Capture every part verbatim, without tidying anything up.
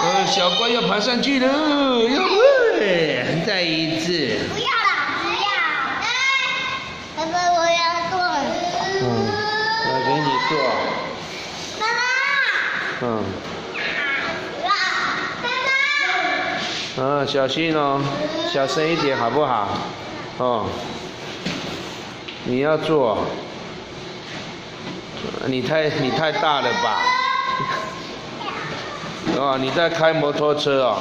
呃，小乖要爬上去了，哟喂！再一次。 不要了，不要。哎，爸爸，我要做。 嗯，我给你做。 妈妈。 嗯。 爸爸。 嗯，小心哦，小声一点好不好？哦。你要做。你太你太大了吧？哦，你在开摩托车哦。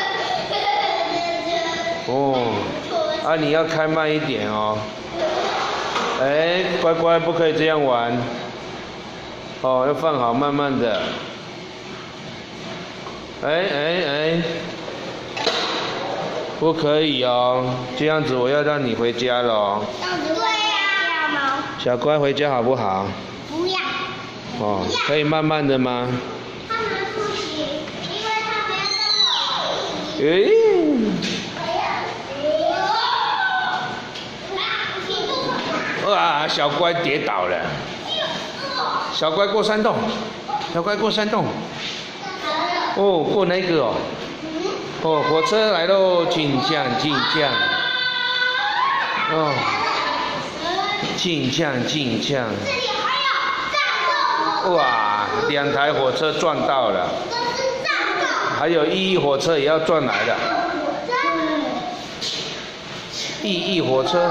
哦，啊，你要开慢一点哦。哎，乖乖，不可以这样玩。哦，要放好，慢慢的。哎哎哎，不可以哦，这样子我要让你回家了哦。 对呀。 小乖，回家好不好？ 不要。 哦，可以慢慢的吗？ 他们不行，因为他们要跟我。 诶。哇，小乖跌倒了。小乖过山洞，小乖过山洞。哦，过那个哦。哦，火车来喽，请降，请降。哦，请降，请降。 这里还有战斗。 哇，两台火车撞到了。 这是战斗。 还有一一火车也要撞来了。一一火车。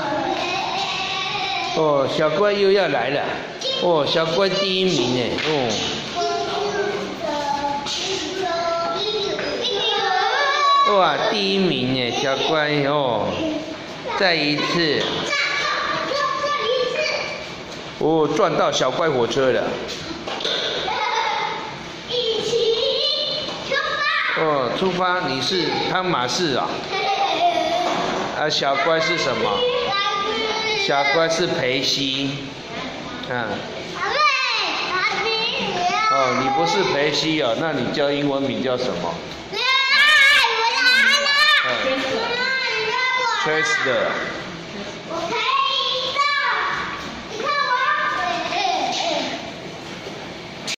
哦，小乖又要来了。哦，小乖第一名呢。哦。哇，第一名呢，小乖哦。再一次。哦，撞到小乖火车了。 一起出发。 哦，出发，你是汤马士啊？啊，小乖是什么？小乖是培西。嗯。哦，你不是培西哦，那你叫英文名叫什么？ 我要安了。 嗯。Chester。